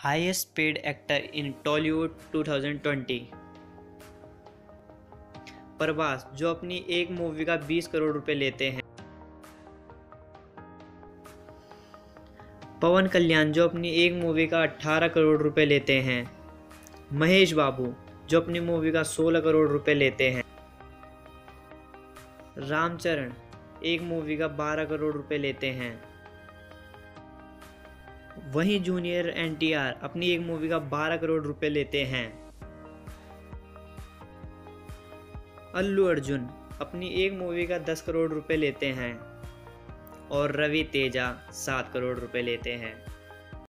Highest paid actor in Tollywood 2020। Prabhas जो अपनी एक मूवी का 20 करोड़ रुपए लेते हैं। पवन कल्याण जो अपनी एक मूवी का 18 करोड़ रुपए लेते हैं। महेश बाबू जो अपनी मूवी का 16 करोड़ रुपए लेते हैं। रामचरण एक मूवी का 12 करोड़ रुपए लेते हैं। वहीं जूनियर एनटीआर अपनी एक मूवी का 12 करोड़ रुपए लेते हैं। अल्लू अर्जुन अपनी एक मूवी का 10 करोड़ रुपए लेते हैं और रवि तेजा 7 करोड़ रुपए लेते हैं।